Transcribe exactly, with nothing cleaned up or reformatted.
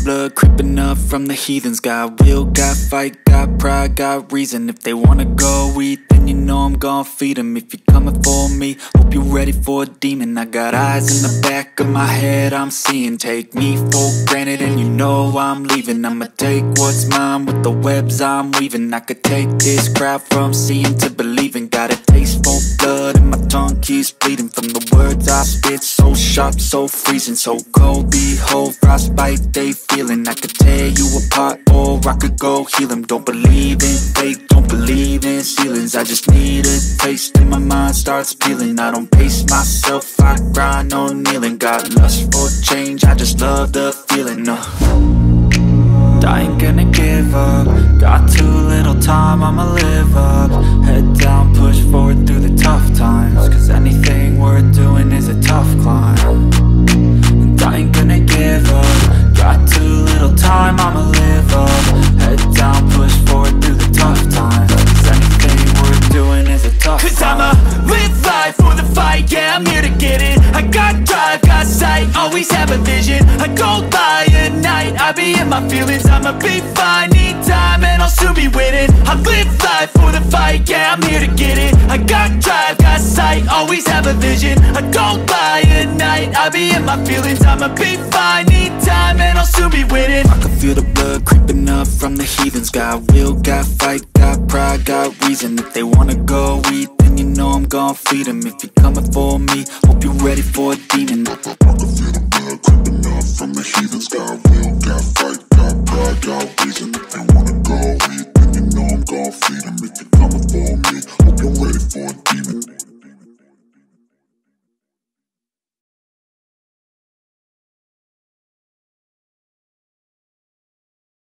blood creeping up from the heathens. Got will, got fight, got pride, got reason. If they wanna go eat, then you know I'm gon' feed them. If you're coming for me, hope you're ready for a demon. I got eyes in the back of my head, I'm seeing. Take me for granted and you know I'm leaving. I'ma take what's mine with the webs I'm weaving. I could take this crowd from seeing to believing. Got a taste for blood and my tongue keeps bleeding from the words I spit. So sharp, so freezing, so cold. Behold, frostbite they feeling. I could tear you apart or I could go heal them. Don't believe in fate, don't believe in ceilings. I just need a taste and my mind starts peeling. I don't pace myself, I grind on kneeling. Got lust for change, I just love the feeling. No, I ain't gonna give up. Got too little time, I'ma live up. Head down, push forward through the tough times. Cause anything worth doing is a tough climb. And I ain't gonna give up. Got too little time, I'ma live up. Head down, push forward through the tough times. Cause anything worth doing is a tough Cause climb. I'ma live life for the fight, yeah, I'm here to get it. I got drive, got sight, always have a vision. I go by at night, I be in my feelings. I'ma be fine, need time and I'll soon be winning. I live life for the fight, yeah, I'm here to get it. I got drive, got sight, always have a vision. I go by at night, I be in my feelings. I'ma be fine, need time and I'll soon be winning. I can feel the blood creeping up from the heathens. Got will, got fight, got pride, got reason. If they wanna go eat, then you know I'm gon' feed them. If you're coming for me, hope you're ready for a demon. I can feel the blood creeping up from the heathens. Got will, got fight, got pride, got reason. If they